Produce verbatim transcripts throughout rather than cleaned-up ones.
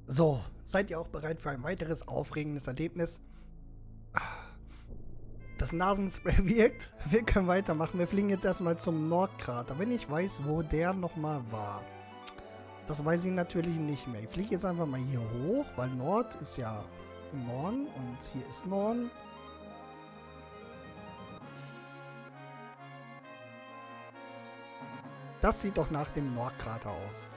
So, seid ihr auch bereit für ein weiteres aufregendes Erlebnis? Das Nasenspray wirkt. Wir können weitermachen. Wir fliegen jetzt erstmal zum Nordkrater, wenn ich weiß, wo der nochmal war. Das weiß ich natürlich nicht mehr. Ich fliege jetzt einfach mal hier hoch, weil Nord ist ja im Norden und hier ist Norden. Das sieht doch nach dem Nordkrater aus.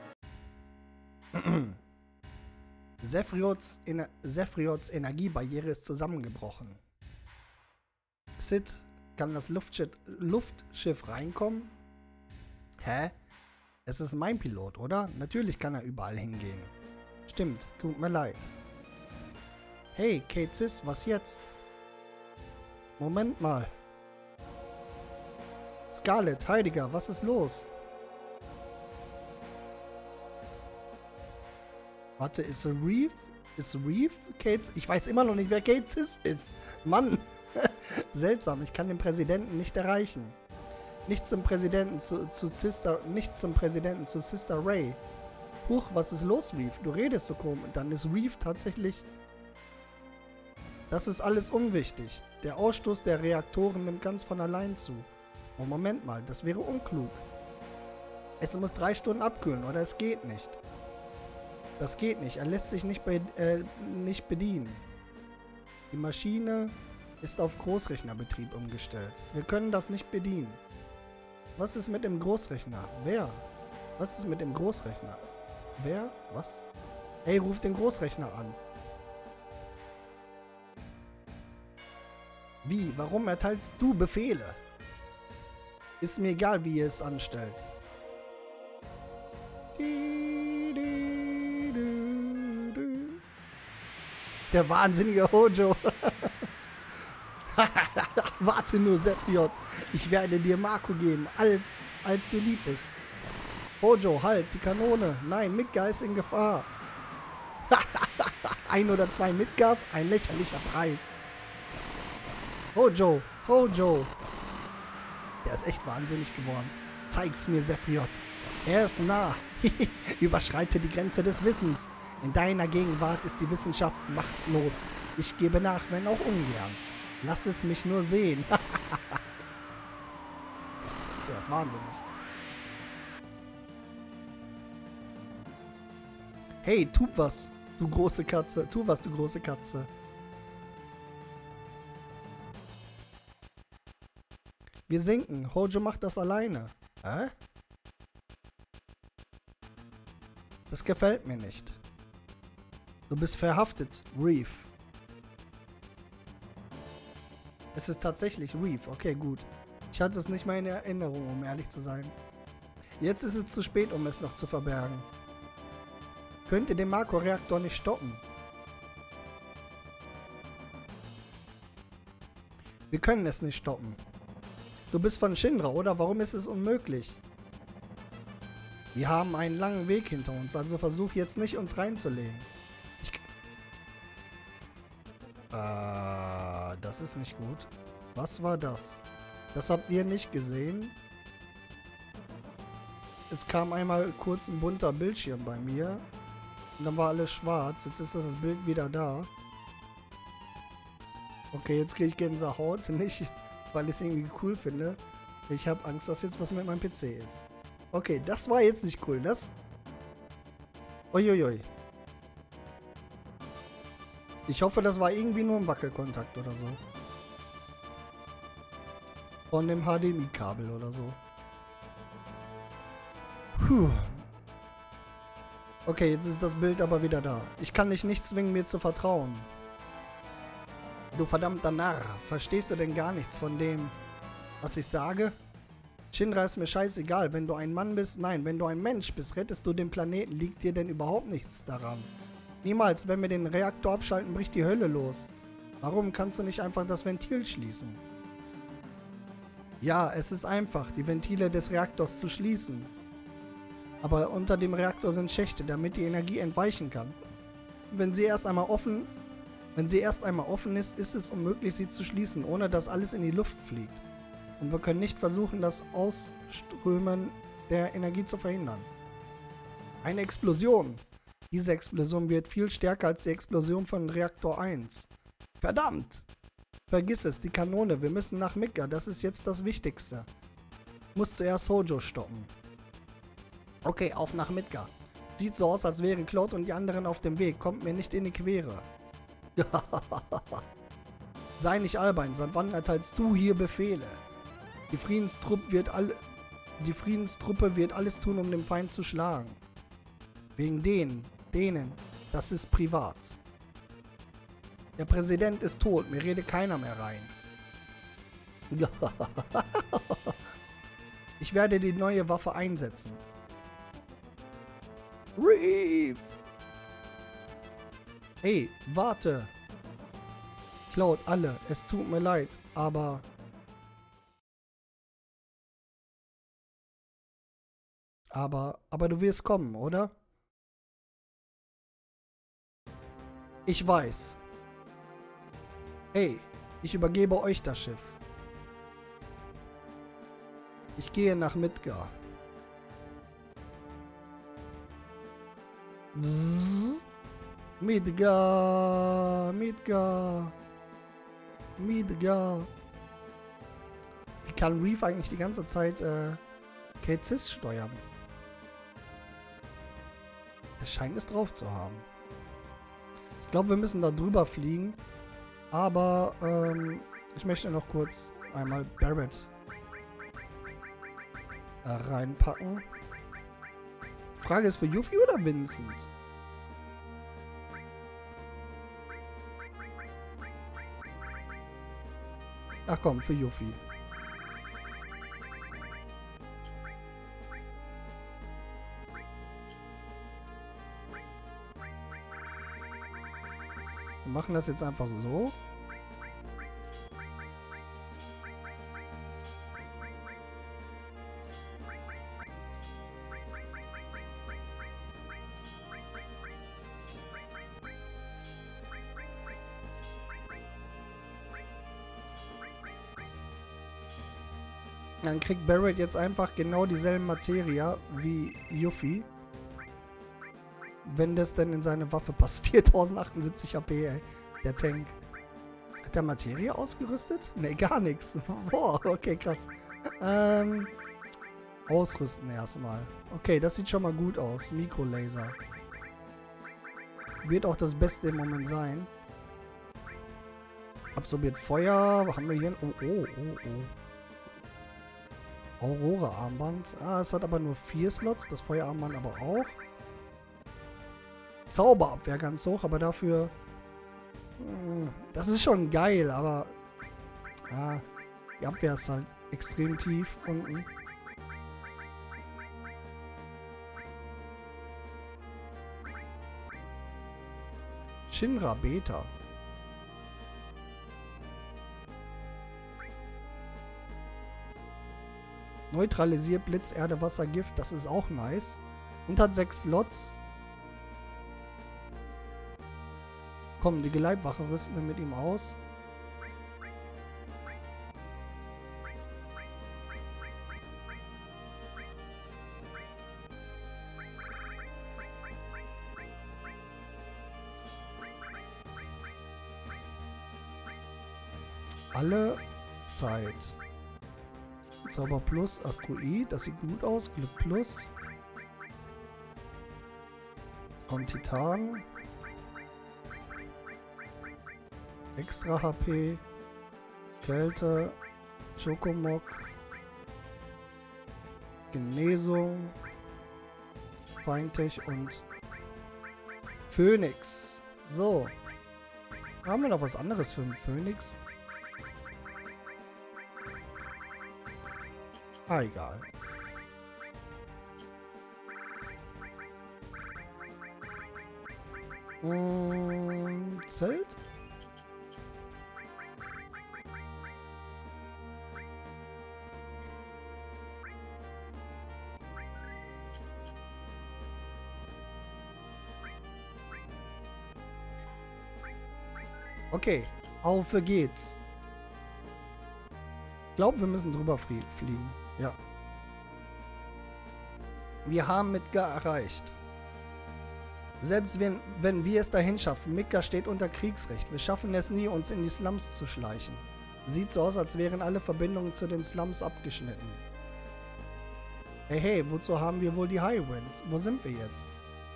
Sephriots, Ener Sephriots Energiebarriere ist zusammengebrochen. Sid, kann das Luftschiff, Luftschiff reinkommen? Hä? Es ist mein Pilot, oder? Natürlich kann er überall hingehen. Stimmt, tut mir leid. Hey, Cait Sith, was jetzt? Moment mal. Scarlet, Heidegger, was ist los? Warte, ist Reef? Ist Reef Cait? Ich weiß immer noch nicht, wer Cait Sith ist. Mann. Seltsam, ich kann den Präsidenten nicht erreichen. Nicht zum Präsidenten zu, zu Sister, nicht zum Präsidenten zu Sister Ray. Huch, was ist los, Reef? Du redest so komisch. Dann ist Reef tatsächlich... Das ist alles unwichtig. Der Ausstoß der Reaktoren nimmt ganz von allein zu. Oh, Moment mal, das wäre unklug. Es muss drei Stunden abkühlen, oder es geht nicht. Das geht nicht. Er lässt sich nicht, be äh, nicht bedienen. Die Maschine ist auf Großrechnerbetrieb umgestellt. Wir können das nicht bedienen. Was ist mit dem Großrechner? Wer? Was ist mit dem Großrechner? Wer? Was? Hey, ruf den Großrechner an. Wie? Warum erteilst du Befehle? Ist mir egal, wie ihr es anstellt. Der wahnsinnige Hojo. Warte nur, Sephiroth. Ich werde dir Marco geben, all, als dir lieb ist. Hojo, halt, die Kanone. Nein, Midgar ist in Gefahr. Ein oder zwei Midgars, ein lächerlicher Preis. Hojo, Hojo. Der ist echt wahnsinnig geworden. Zeig's mir, Sephiroth. Er ist nah. Überschreite die Grenze des Wissens. In deiner Gegenwart ist die Wissenschaft machtlos. Ich gebe nach, wenn auch ungern. Lass es mich nur sehen. Der ist wahnsinnig. Hey, tu was, du große Katze. Tu was, du große Katze. Wir sinken. Hojo macht das alleine. Hä? Das gefällt mir nicht. Du bist verhaftet, Reef. Es ist tatsächlich Reef. Okay, gut. Ich hatte es nicht mehr in Erinnerung, um ehrlich zu sein. Jetzt ist es zu spät, um es noch zu verbergen. Könnt ihr den Marco-Reaktor nicht stoppen? Wir können es nicht stoppen. Du bist von Shinra, oder? Warum ist es unmöglich? Wir haben einen langen Weg hinter uns, also versuch jetzt nicht, uns reinzulegen. Ich... Äh, das ist nicht gut. Was war das? Das habt ihr nicht gesehen? Es kam einmal kurz ein bunter Bildschirm bei mir. Und dann war alles schwarz. Jetzt ist das Bild wieder da. Okay, jetzt kriege ich Gänsehaut. Nicht, weil ich es irgendwie cool finde. Ich habe Angst, dass jetzt was mit meinem P C ist. Okay, das war jetzt nicht cool. Das... Uiuiui. Ich hoffe, das war irgendwie nur ein Wackelkontakt oder so. Von dem H D M I-Kabel oder so. Puh. Okay, jetzt ist das Bild aber wieder da. Ich kann dich nicht zwingen, mir zu vertrauen. Du verdammter Narr. Verstehst du denn gar nichts von dem, was ich sage? Shinra ist mir scheißegal. Wenn du ein Mann bist, nein, wenn du ein Mensch bist, rettest du den Planeten. Liegt dir denn überhaupt nichts daran? Niemals, wenn wir den Reaktor abschalten, bricht die Hölle los. Warum kannst du nicht einfach das Ventil schließen? Ja, es ist einfach, die Ventile des Reaktors zu schließen. Aber unter dem Reaktor sind Schächte, damit die Energie entweichen kann. Wenn sie erst einmal offen, wenn sie erst einmal offen ist, ist es unmöglich, sie zu schließen, ohne dass alles in die Luft fliegt. Und wir können nicht versuchen, das Ausströmen der Energie zu verhindern. Eine Explosion. Diese Explosion wird viel stärker als die Explosion von Reaktor eins. Verdammt! Vergiss es, die Kanone. Wir müssen nach Midgar. Das ist jetzt das Wichtigste. Ich muss zuerst Hojo stoppen. Okay, auf nach Midgar. Sieht so aus, als wären Cloud und die anderen auf dem Weg. Kommt mir nicht in die Quere. Sei nicht albern. Seit wann erteilst du hier Befehle? Die Friedenstruppe wird alle... Die Friedenstruppe wird alles tun, um den Feind zu schlagen. Wegen denen, denen, das ist privat. Der Präsident ist tot, mir redet keiner mehr rein. Ich werde die neue Waffe einsetzen. Reeve! Hey, warte! Cloud, alle, es tut mir leid, aber... Aber, aber du wirst kommen, oder? Ich weiß. Hey, ich übergebe euch das Schiff. Ich gehe nach Midgar. Midgar, Midgar, Midgar. Wie kann Reeve eigentlich die ganze Zeit äh, Cait Sith steuern? Er scheint es drauf zu haben. Ich glaube, wir müssen da drüber fliegen. Aber ähm, ich möchte noch kurz einmal Barrett äh, reinpacken. Frage ist für Yuffie oder Vincent? Ach komm, für Yuffie. Wir machen das jetzt einfach so. Dann kriegt Barrett jetzt einfach genau dieselben Materia wie Yuffie. Wenn das denn in seine Waffe passt. viertausendachtundsiebzig H P, ey. Der Tank. Hat der Materie ausgerüstet? Ne, gar nichts. Boah, okay, krass. Ähm, ausrüsten erstmal. Okay, das sieht schon mal gut aus. Mikrolaser. Wird auch das Beste im Moment sein. Absorbiert Feuer. Haben wir hier ein... Oh, oh, oh, oh. Aurora-Armband. Ah, es hat aber nur vier Slots. Das Feuerarmband aber auch. Zauberabwehr ganz hoch, aber dafür... Mh, das ist schon geil, aber... Ja, die Abwehr ist halt extrem tief unten. Shinra Beta. Neutralisiert Blitz, Erde, Wasser, Gift. Das ist auch nice. Und hat sechs Slots. Komm, die Geleitwache rüsten wir mit ihm aus. Alle Zeit. Zauber Plus, Asteroid, das sieht gut aus. Glück Plus. Und Titan. Extra H P. Kälte. Chokomok. Genesung. Feintech und Phoenix. So. Haben wir noch was anderes für den Phoenix? Ah, egal. Und Zelt? Okay, auf geht's. Ich glaube, wir müssen drüber flie fliegen. Ja. Wir haben Midgar erreicht. Selbst wenn, wenn wir es dahin schaffen, Midgar steht unter Kriegsrecht. Wir schaffen es nie, uns in die Slums zu schleichen. Sieht so aus, als wären alle Verbindungen zu den Slums abgeschnitten. Hey, hey, wozu haben wir wohl die Highwinds? Wo sind wir jetzt?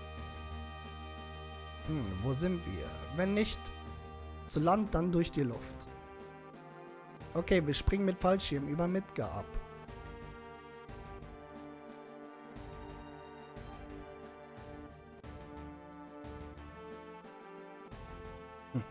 Hm, wo sind wir? Wenn nicht zu Land, dann durch die Luft. Okay, wir springen mit Fallschirm über Midgar ab. Hm.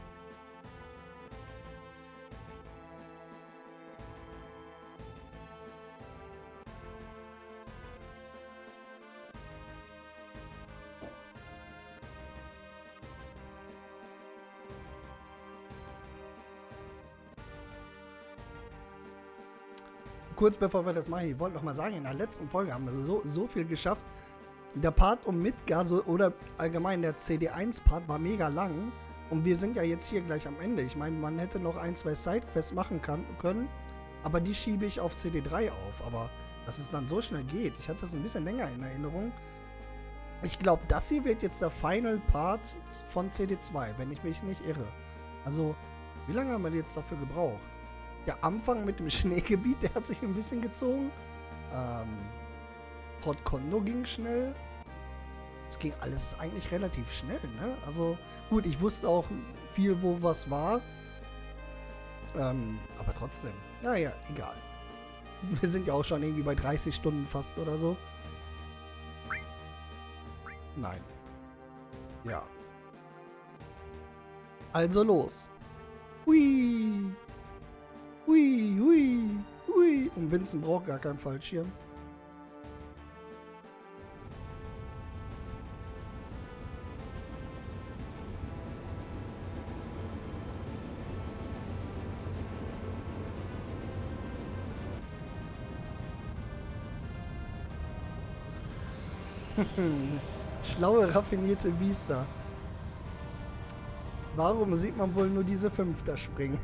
Kurz bevor wir das machen, ich wollte noch mal sagen, in der letzten Folge haben wir so, so viel geschafft. Der Part um Midgar so, oder allgemein der C D eins Part war mega lang. Und wir sind ja jetzt hier gleich am Ende. Ich meine, man hätte noch ein, zwei Sidequests machen kann, können. Aber die schiebe ich auf C D drei auf. Aber dass es dann so schnell geht. Ich hatte das ein bisschen länger in Erinnerung. Ich glaube, das hier wird jetzt der Final Part von C D zwei, wenn ich mich nicht irre. Also, wie lange haben wir jetzt dafür gebraucht? Der Anfang mit dem Schneegebiet, der hat sich ein bisschen gezogen. Ähm, Port Kondo ging schnell. Es ging alles eigentlich relativ schnell, ne? Also, gut, ich wusste auch viel, wo was war. Ähm, aber trotzdem. Ja, ja, egal. Wir sind ja auch schon irgendwie bei dreißig Stunden fast oder so. Nein. Ja. Also los. Hui. Hui, hui, hui. Und Vincent braucht gar keinen Fallschirm. Schlaue, raffinierte Biester. Warum sieht man wohl nur diese fünf da springen?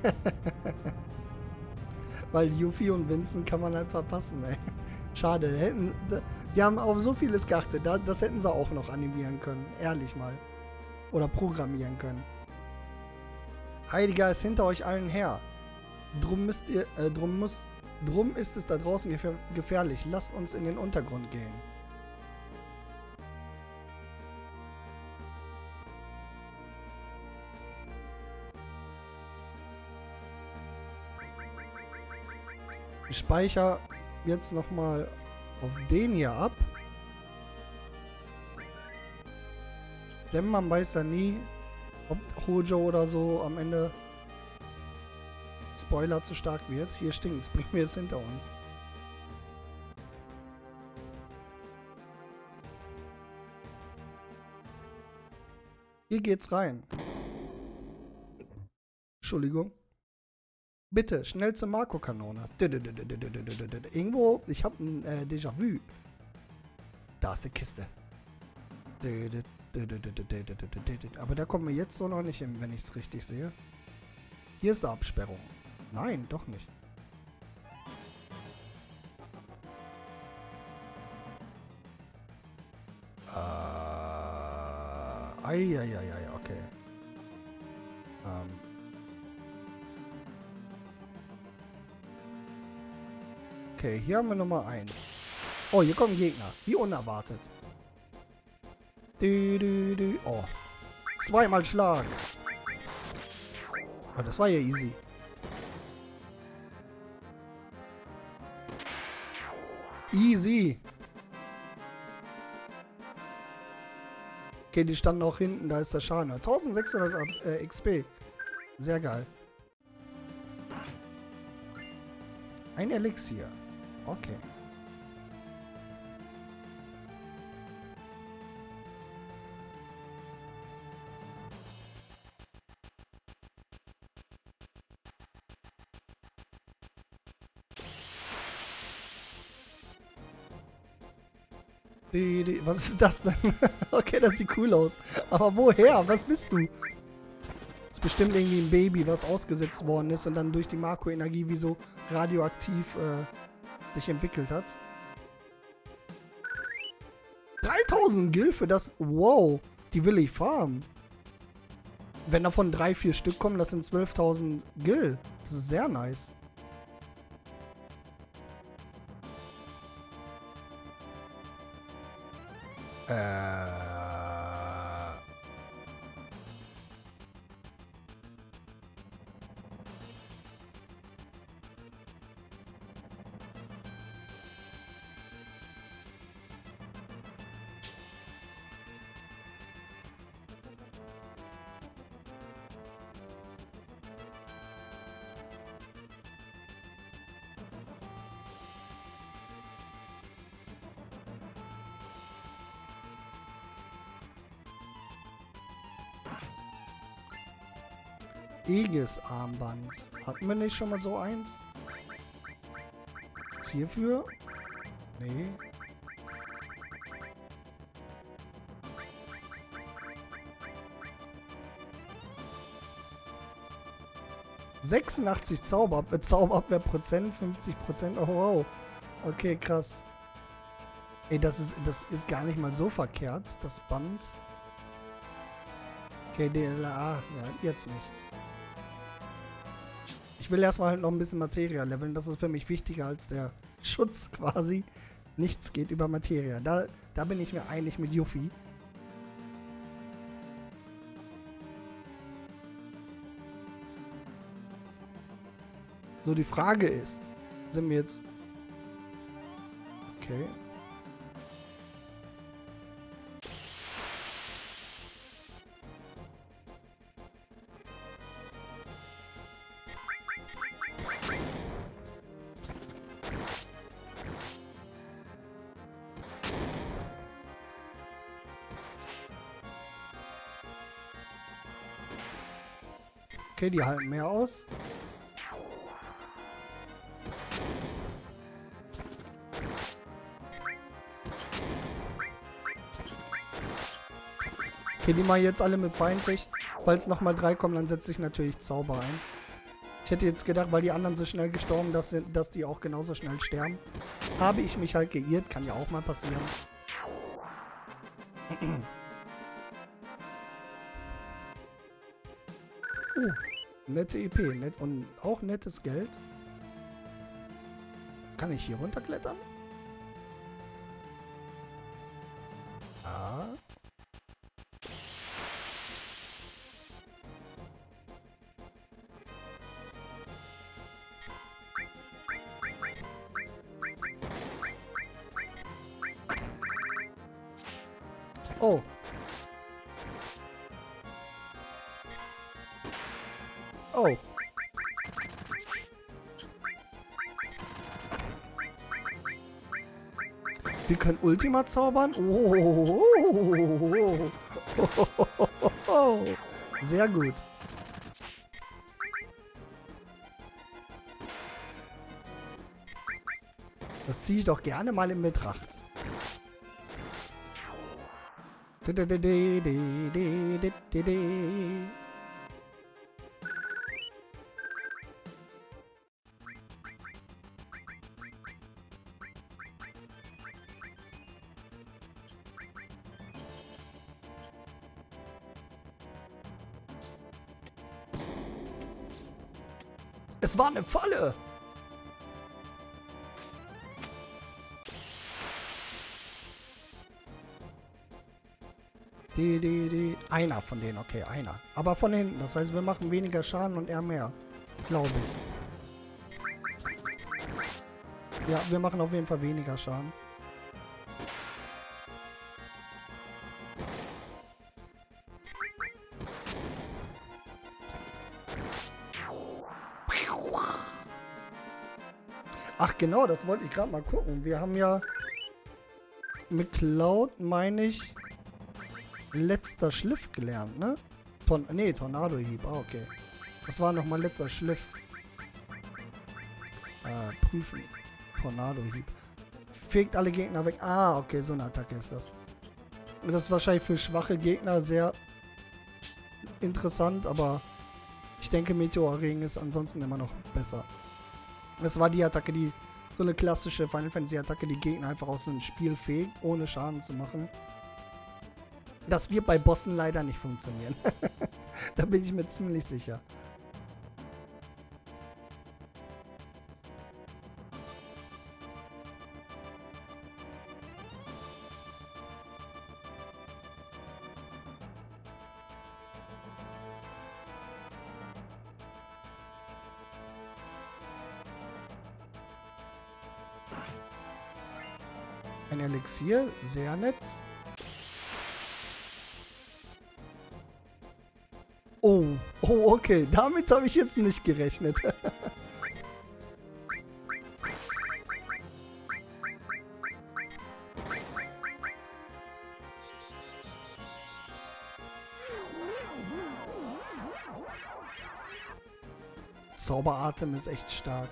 Weil Yuffie und Vincent kann man halt verpassen, ey. Schade. Hätten, die haben auf so vieles geachtet. Das hätten sie auch noch animieren können. Ehrlich mal. Oder programmieren können. Heidegger ist hinter euch allen her. Drum müsst ihr, äh, drum muss, drum ist es da draußen gefähr gefährlich. Lasst uns in den Untergrund gehen. Ich speichere jetzt nochmal auf den hier ab. Denn man weiß ja nie, ob Hojo oder so am Ende Spoiler zu stark wird. Hier stinkt's, bringen wir es hinter uns. Hier geht's rein. Entschuldigung. Bitte, schnell zur Marco-Kanone. Irgendwo, ich habe ein äh, Déjà-vu. Da ist die Kiste. Aber da kommen wir jetzt so noch nicht hin, wenn ich es richtig sehe. Hier ist die Absperrung. Nein, doch nicht. Äh, Eieieiei, okay. Ähm. Okay, hier haben wir Nummer eins. Oh, hier kommen Gegner. Wie unerwartet. Du, du, du. Oh. Zweimal Schlag. Oh, das war ja easy. Easy. Okay, die standen auch hinten. Da ist der Schaden. eintausendsechshundert äh, X P. Sehr geil. Ein Elixier. Okay. Die, die, was ist das denn? Okay, das sieht cool aus. Aber woher? Was bist du? Das ist bestimmt irgendwie ein Baby, was ausgesetzt worden ist und dann durch die Marco-Energie wie so radioaktiv äh, sich entwickelt hat. dreitausend Gil für das. Wow. Die will ich farmen. Wenn davon drei, vier Stück kommen, das sind zwölftausend Gil. Das ist sehr nice. Äh... Aegis-Armband. Hatten wir nicht schon mal so eins? Was hierfür? Nee. sechsundachtzig Zauberabwehr, Zauberabwehr Prozent, fünfzig Prozent. Oh wow. Okay, krass. Ey, das ist, das ist gar nicht mal so verkehrt, das Band. Okay, D L A. Ja, jetzt nicht. Ich will erstmal halt noch ein bisschen Materia leveln. Das ist für mich wichtiger als der Schutz quasi. Nichts geht über Materia. Da, da bin ich mir einig mit Yuffie. So, die Frage ist, sind wir jetzt... Okay. Okay, die halten mehr aus. Okay, die mache ich jetzt alle mit Feindsicht. Falls nochmal drei kommen, dann setze ich natürlich Zauber ein. Ich hätte jetzt gedacht, weil die anderen so schnell gestorben dass, sind, dass die auch genauso schnell sterben. Habe ich mich halt geirrt. Kann ja auch mal passieren. Uh, nette E P. Net und auch nettes Geld. Kann ich hier runterklettern? Ah. Oh. Oh. Wir können Ultima zaubern. Oh. Oh. Sehr gut. Das ziehe ich doch gerne mal in Betracht. Es war eine Falle! Die, die, die. Einer von denen, okay, einer. Aber von hinten, das heißt, wir machen weniger Schaden und er mehr. Glaube ich. Ja, wir machen auf jeden Fall weniger Schaden. Ach genau, das wollte ich gerade mal gucken. Wir haben ja mit Cloud, meine ich, letzter Schliff gelernt, ne? Ton ne, Tornado-Hieb. Ah, okay. Das war nochmal letzter Schliff. Äh, prüfen. Tornado-Hieb. Fegt alle Gegner weg. Ah, okay, so eine Attacke ist das. Und das ist wahrscheinlich für schwache Gegner sehr interessant, aber ich denke, Meteorregen ist ansonsten immer noch besser. Das war die Attacke, die so eine klassische Final Fantasy Attacke, die Gegner einfach aus dem Spiel fegt, ohne Schaden zu machen. Das wird bei Bossen leider nicht funktionieren. Da bin ich mir ziemlich sicher. Ein Elixier, sehr nett. Oh, oh, okay. Damit habe ich jetzt nicht gerechnet. Zauberatem ist echt stark.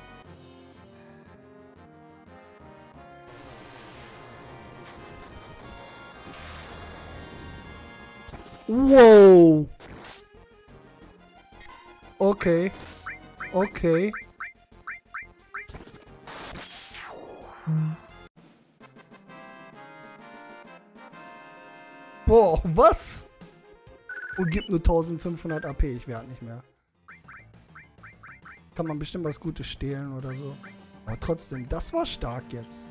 Wow. Okay. Okay. Boah, was? Und gibt nur eintausendfünfhundert A P. Ich werde nicht mehr. Kann man bestimmt was Gutes stehlen oder so. Aber trotzdem, das war stark jetzt.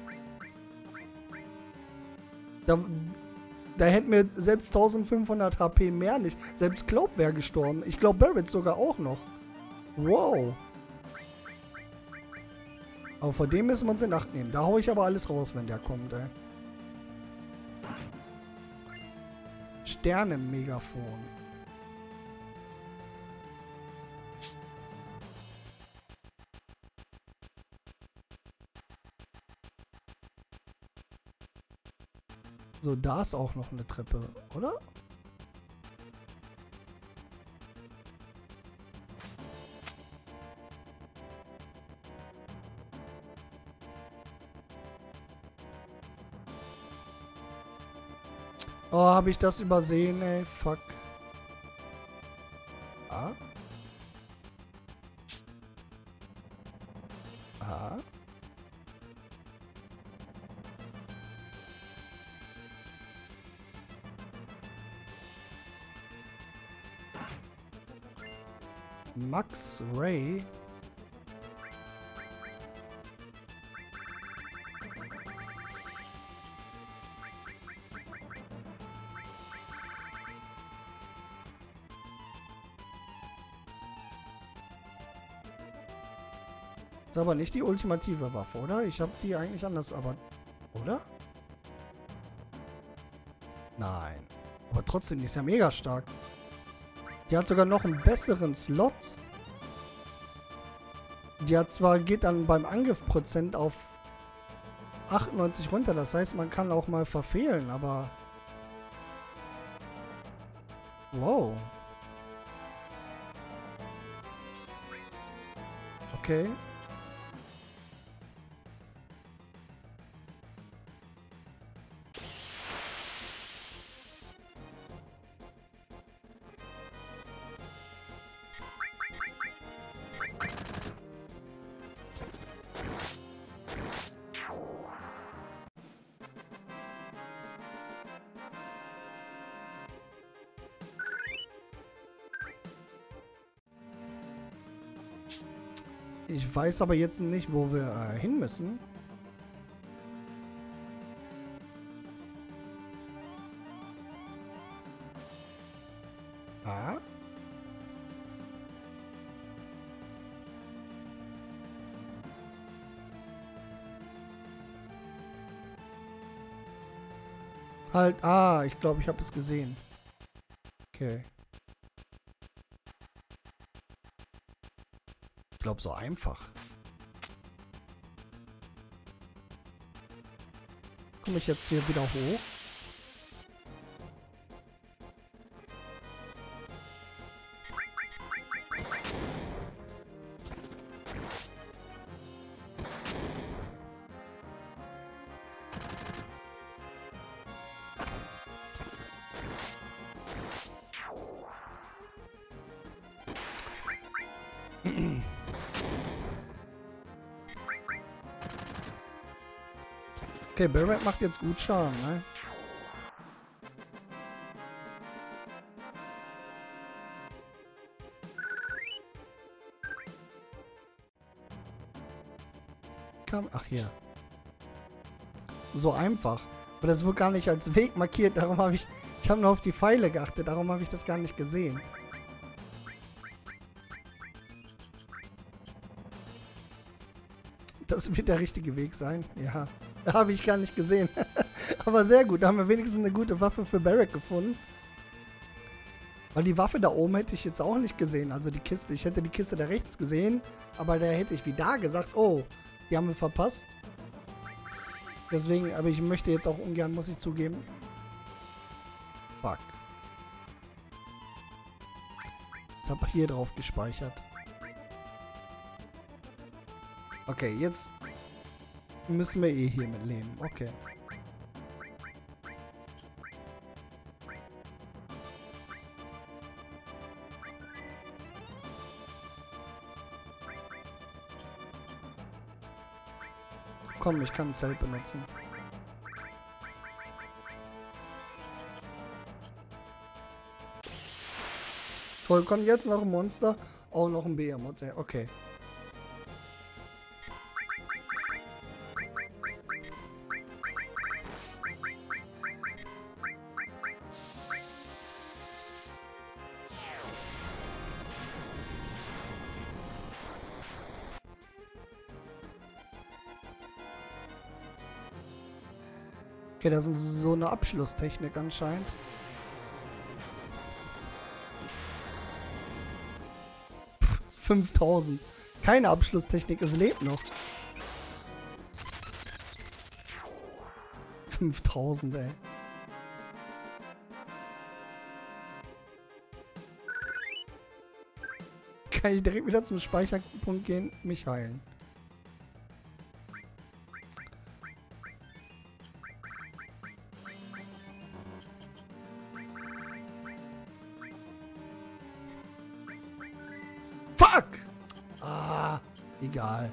Da, da hätten wir selbst eintausendfünfhundert H P mehr nicht. Selbst Cloud wäre gestorben. Ich glaube, Barrett sogar auch noch. Wow. Aber vor dem müssen wir uns in Acht nehmen. Da hau ich aber alles raus, wenn der kommt, ey. Sterne-Megafon. So, da ist auch noch eine Treppe, oder? Oh, habe ich das übersehen, ey. Fuck. Ah. Ah. Max Ray. Ist aber nicht die ultimative Waffe, oder? Ich habe die eigentlich anders, aber... Oder? Nein. Aber trotzdem, die ist ja mega stark. Die hat sogar noch einen besseren Slot. Die hat zwar, geht dann beim Angriffprozent auf achtundneunzig runter. Das heißt, man kann auch mal verfehlen, aber... Wow. Okay. Ich weiß aber jetzt nicht, wo wir äh, hin müssen. Ah. Halt, ah, ich glaube, ich habe es gesehen. Okay. Ich glaube, so einfach. Komme ich jetzt hier wieder hoch? Okay, Barrett macht jetzt gut Schaden, ne? kam? Ach, hier. So einfach. Aber das wird gar nicht als Weg markiert. Darum habe ich... Ich habe nur auf die Pfeile geachtet. Darum habe ich das gar nicht gesehen. Das wird der richtige Weg sein. Ja. Habe ich gar nicht gesehen. Aber sehr gut. Da haben wir wenigstens eine gute Waffe für Barrack gefunden. Weil die Waffe da oben hätte ich jetzt auch nicht gesehen. Also die Kiste. Ich hätte die Kiste da rechts gesehen. Aber da hätte ich wie da gesagt, oh, die haben wir verpasst. Deswegen, aber ich möchte jetzt auch ungern, muss ich zugeben. Fuck. Ich habe hier drauf gespeichert. Okay, jetzt müssen wir eh hier mit leben. Okay. Komm, ich kann ein Zelt benutzen. Toll, kommt jetzt noch ein Monster. Auch noch ein Behemoth. Okay. Okay, das ist so eine Abschlusstechnik anscheinend. Pff, fünftausend. Keine Abschlusstechnik, es lebt noch. fünftausend, ey. Kann ich direkt wieder zum Speicherpunkt gehen, mich heilen. Fuck! Ah, egal.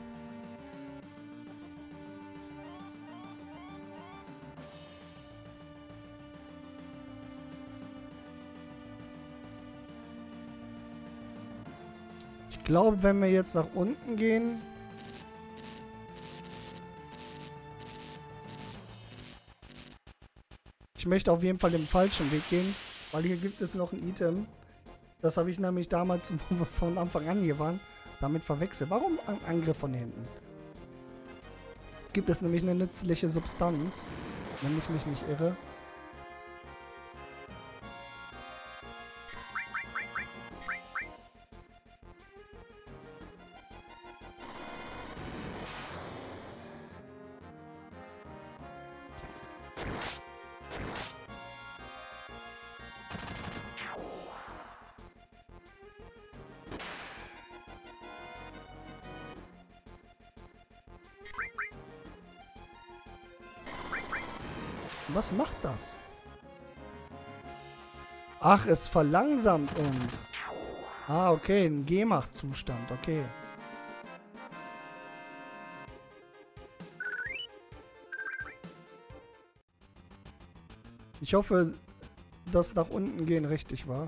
Ich glaube, wenn wir jetzt nach unten gehen... Ich möchte auf jeden Fall den falschen Weg gehen, weil hier gibt es noch ein Item. Das habe ich nämlich damals, wo wir von Anfang an hier waren, damit verwechselt. Warum ein Angriff von hinten? Gibt es nämlich eine nützliche Substanz, wenn ich mich nicht irre. Was macht das? Ach, es verlangsamt uns. Ah, okay, ein G-Macht-Zustand, okay. Ich hoffe, dass nach unten gehen richtig war.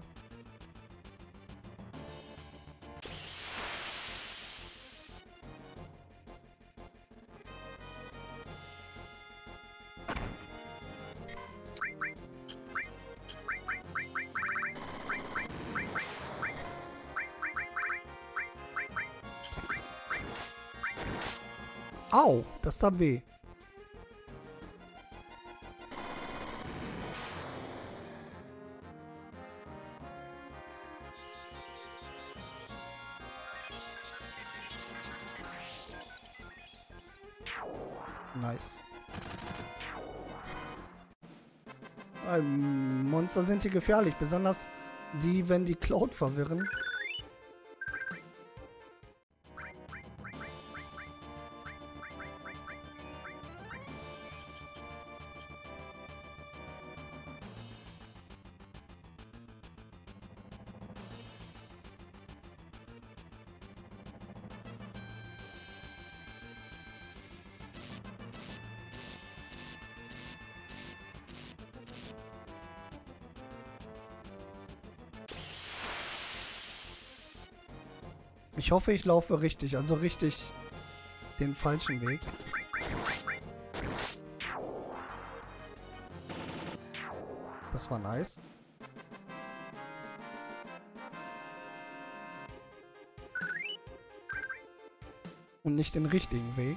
Au, das tat weh. Nice. Ähm, Monster sind hier gefährlich, besonders die, wenn die Cloud verwirren. Ich hoffe, ich laufe richtig, also richtig den falschen Weg. Das war nice. Und nicht den richtigen Weg.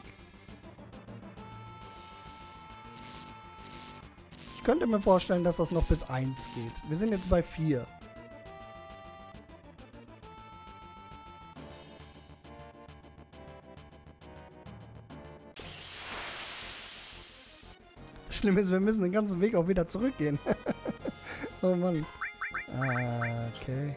Ich könnte mir vorstellen, dass das noch bis eins geht. Wir sind jetzt bei vier. Das Schlimme ist, wir müssen den ganzen Weg auch wieder zurückgehen. Oh Mann. Ah, okay.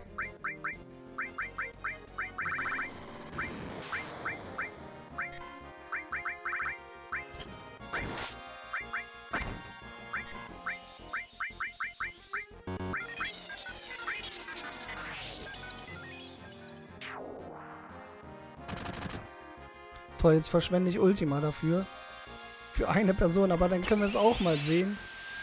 Toll, jetzt verschwende ich Ultima dafür. Für eine Person, aber dann können wir es auch mal sehen.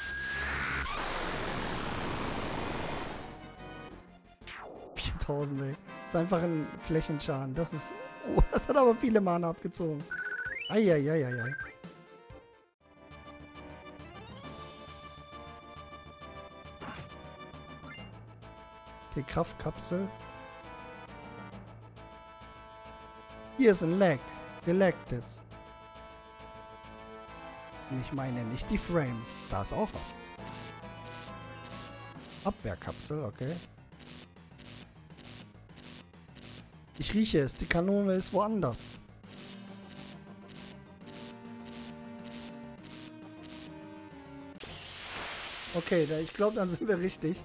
viertausend, ey. Das ist einfach ein Flächenschaden. Das ist... Oh, das hat aber viele Mana abgezogen. Eieieiei. Okay, Kraftkapsel. Hier ist ein Lag. Gelaggt ist. Und ich meine nicht die Frames. Da ist auch was. Abwehrkapsel, okay. Ich rieche es. Die Kanone ist woanders. Okay, da, ich glaube, dann sind wir richtig.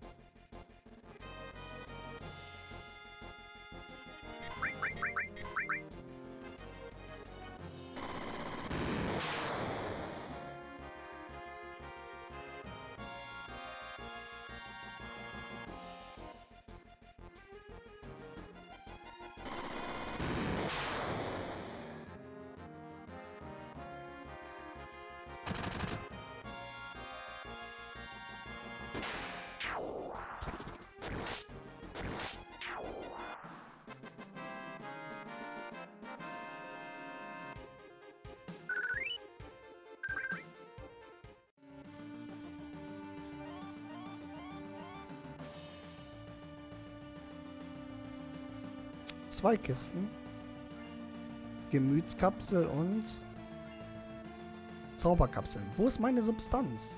Zwei Kisten. Gemütskapsel und Zauberkapseln. Wo ist meine Substanz?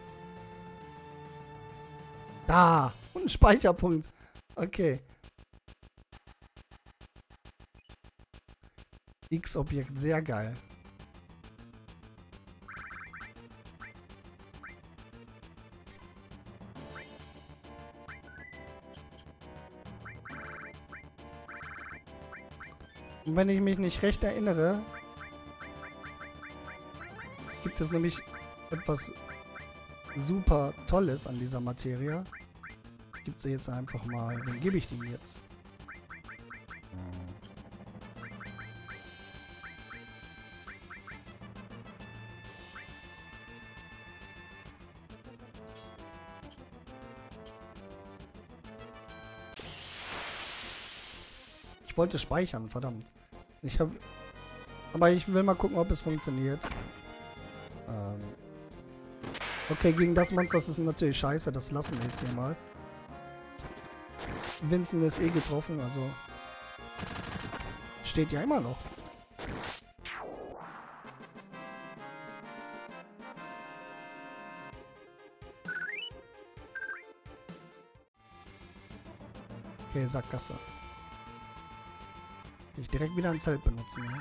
Da! Und ein Speicherpunkt. Okay. X-Objekt, sehr geil. Und wenn ich mich nicht recht erinnere, gibt es nämlich etwas super Tolles an dieser Materie. Ich gebe sie jetzt einfach mal. Wen gebe ich die jetzt? Ich wollte speichern, verdammt. Ich habe, aber ich will mal gucken, ob es funktioniert. Ähm okay, gegen das Monster das ist natürlich scheiße. Das lassen wir jetzt hier mal. Vincent ist eh getroffen, also steht ja immer noch. Okay, Sackgasse. Ich direkt wieder ein Zelt benutzen. Ja?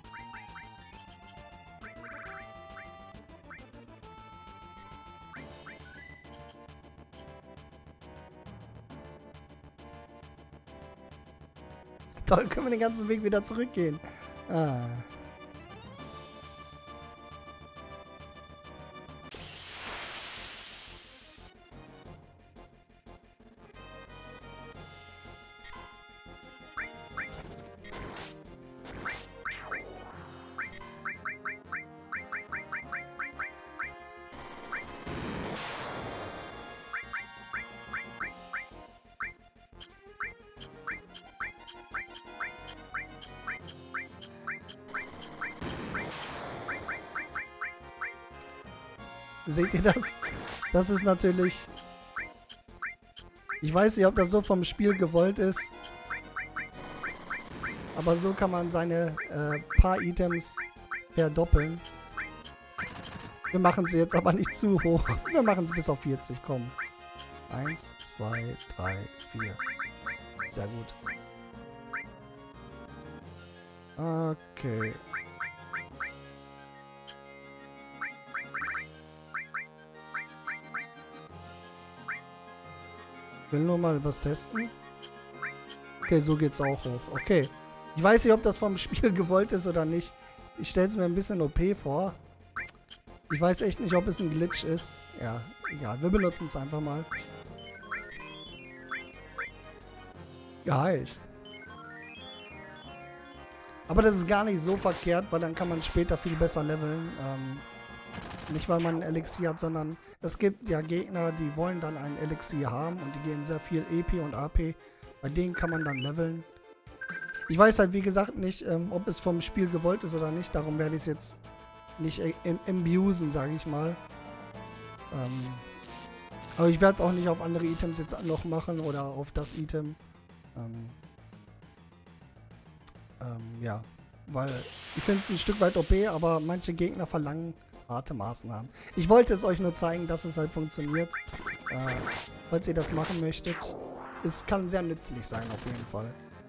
Toll, können wir den ganzen Weg wieder zurückgehen. Ah. Seht ihr das? Das ist natürlich... Ich weiß nicht, ob das so vom Spiel gewollt ist. Aber so kann man seine äh, paar Items verdoppeln. Wir machen sie jetzt aber nicht zu hoch. Wir machen es bis auf vierzig, komm. Eins, zwei, drei, vier. Sehr gut. Okay. Ich will nur mal was testen. Okay, so geht's auch hoch. Okay. Ich weiß nicht, ob das vom Spiel gewollt ist oder nicht. Ich stelle es mir ein bisschen O P vor. Ich weiß echt nicht, ob es ein Glitch ist. Ja, egal. Wir benutzen es einfach mal. Geil. Aber das ist gar nicht so verkehrt, weil dann kann man später viel besser leveln. Ähm, nicht, weil man ein Elixier hat, sondern es gibt ja Gegner, die wollen dann ein Elixier haben und die gehen sehr viel E P und A P. Bei denen kann man dann leveln. Ich weiß halt, wie gesagt, nicht, ähm, ob es vom Spiel gewollt ist oder nicht. Darum werde ich es jetzt nicht abusen, sage ich mal. Ähm, aber ich werde es auch nicht auf andere Items jetzt noch machen oder auf das Item. Ähm, ähm, ja, weil ich finde es ein Stück weit O P, aber manche Gegner verlangen harte Maßnahmen. Ich wollte es euch nur zeigen, dass es halt funktioniert. Äh, falls ihr das machen möchtet. Es kann sehr nützlich sein, auf jeden Fall.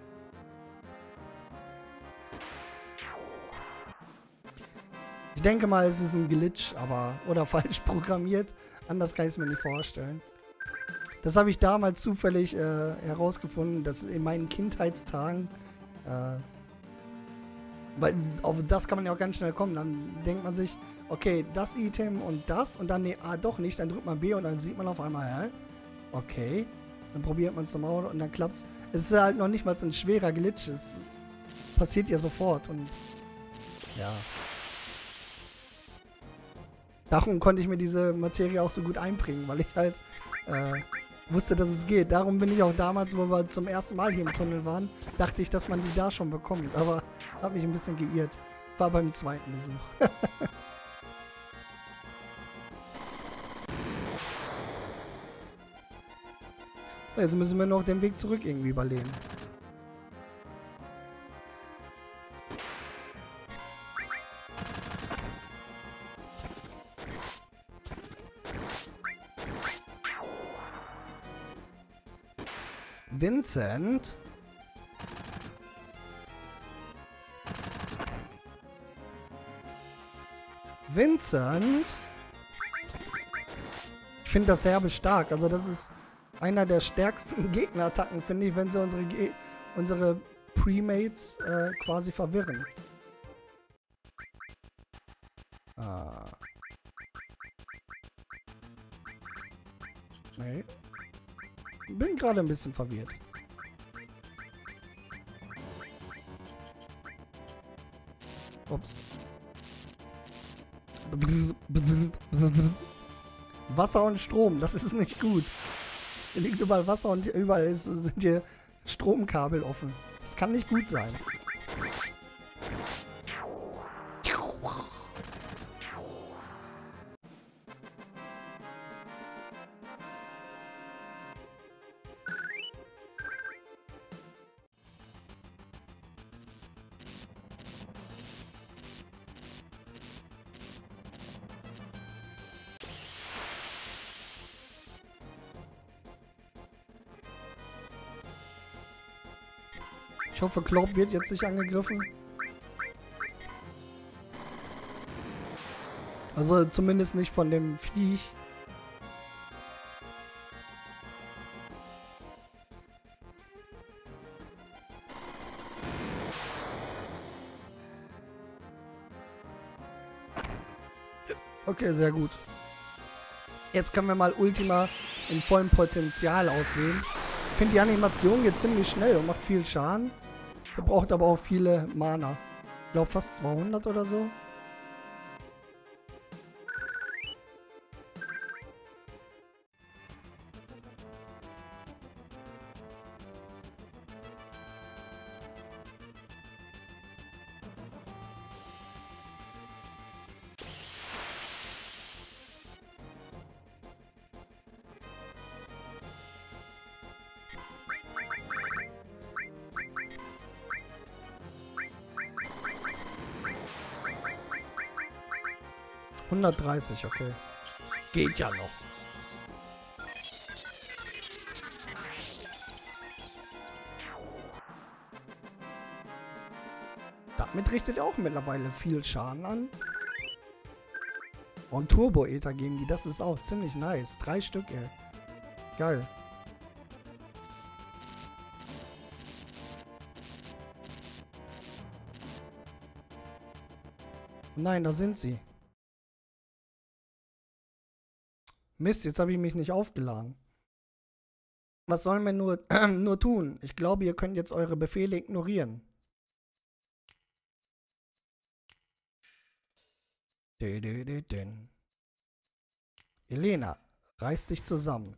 Ich denke mal, es ist ein Glitch, aber oder falsch programmiert. Anders kann ich es mir nicht vorstellen. Das habe ich damals zufällig äh, herausgefunden, dass in meinen Kindheitstagen, äh, weil auf das kann man ja auch ganz schnell kommen. Dann denkt man sich, okay, das Item und das und dann, nee, ah, doch nicht. Dann drückt man B und dann sieht man auf einmal, hä? Okay. Dann probiert man es nochmal und dann klappt's. Es ist halt noch nicht mal ein schwerer Glitch. Es passiert ja sofort und ja. Darum konnte ich mir diese Materie auch so gut einbringen, weil ich halt äh, wusste, dass es geht. Darum bin ich auch damals, wo wir zum ersten Mal hier im Tunnel waren, dachte ich, dass man die da schon bekommt. Aber habe mich ein bisschen geirrt. War beim zweiten Besuch. Jetzt müssen wir noch den Weg zurück irgendwie überleben. Vincent? Vincent? Ich finde das herbe stark. Also das ist einer der stärksten Gegnerattacken, finde ich, wenn sie unsere, Ge unsere Premates äh, quasi verwirren. Ah. Nee. Bin gerade ein bisschen verwirrt. Ups. Wasser und Strom, das ist nicht gut. Hier liegt überall Wasser und überall ist, sind hier Stromkabel offen. Das kann nicht gut sein. Ich hoffe, Klopp wird jetzt nicht angegriffen. Also zumindest nicht von dem Viech. Okay, sehr gut. Jetzt können wir mal Ultima in vollem Potenzial ausleben. Ich finde, die Animation geht ziemlich schnell und macht viel Schaden. Verbraucht aber auch viele Mana. Ich glaube fast zweihundert oder so. hundertdreißig, okay. Geht ja noch. Damit richtet er auch mittlerweile viel Schaden an. Und Turbo-Ether gegen die, das ist auch ziemlich nice. Drei Stück, ey. Geil. Nein, da sind sie. Mist, jetzt habe ich mich nicht aufgeladen. Was sollen wir nur, äh, nur tun? Ich glaube, ihr könnt jetzt eure Befehle ignorieren. Dö, dö, dö, dö. Elena, reiß dich zusammen.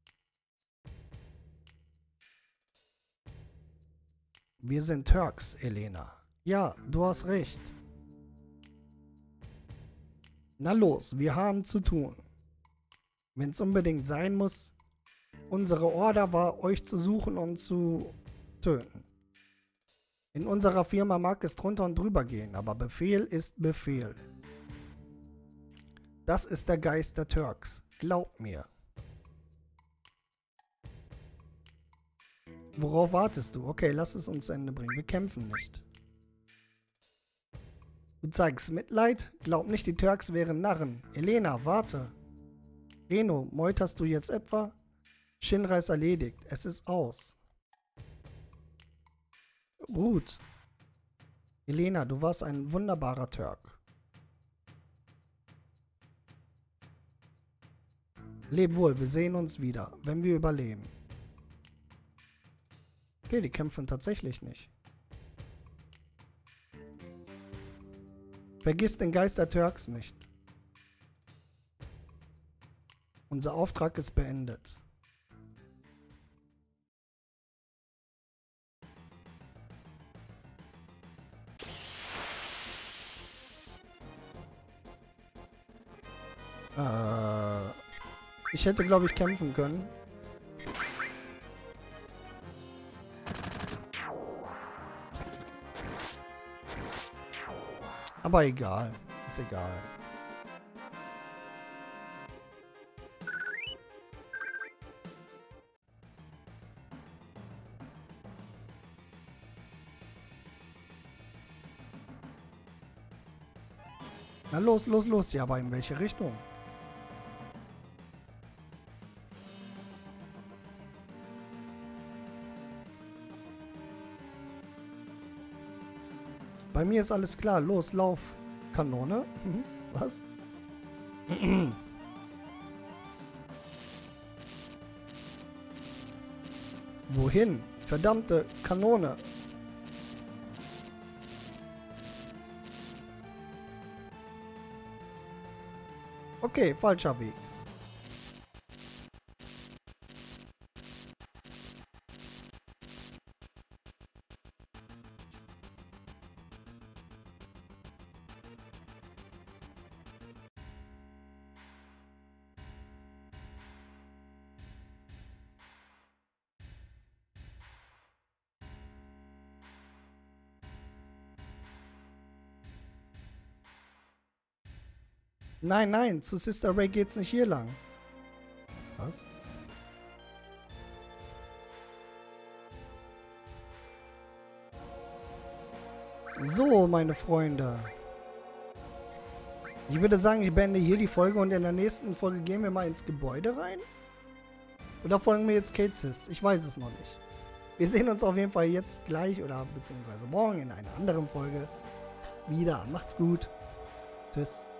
Wir sind Turks, Elena. Ja, du hast recht. Na los, wir haben zu tun. Wenn es unbedingt sein muss, unsere Order war, euch zu suchen und zu töten. In unserer Firma mag es drunter und drüber gehen, aber Befehl ist Befehl. Das ist der Geist der Turks. Glaubt mir. Worauf wartest du? Okay, lass es uns zu Ende bringen. Wir kämpfen nicht. Du zeigst Mitleid? Glaub nicht, die Turks wären Narren. Elena, warte. Reno, meuterst du jetzt etwa? Shinra ist erledigt. Es ist aus. Gut. Elena, du warst ein wunderbarer Turk. Leb wohl, wir sehen uns wieder, wenn wir überleben. Okay, die kämpfen tatsächlich nicht. Vergiss den Geist der Turks nicht. Unser Auftrag ist beendet. Äh, ich hätte, glaube ich, kämpfen können. Aber egal. Ist egal. Na los, los, los. Ja, aber in welche Richtung? Bei mir ist alles klar. Los, lauf. Kanone? Mhm. Was? Wohin? Verdammte Kanone. Okay, falscher Weg. Nein, nein, zu Sister Ray geht's nicht hier lang. Was? So, meine Freunde. Ich würde sagen, ich beende hier die Folge und in der nächsten Folge gehen wir mal ins Gebäude rein. Oder folgen wir jetzt Katesis? Ich weiß es noch nicht. Wir sehen uns auf jeden Fall jetzt gleich oder beziehungsweise morgen in einer anderen Folge wieder. Macht's gut. Tschüss.